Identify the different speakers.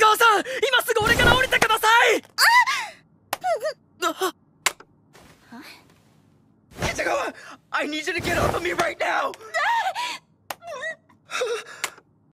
Speaker 1: 川さん、今すぐ俺から降りてください。北川 I need you to get off of me right now.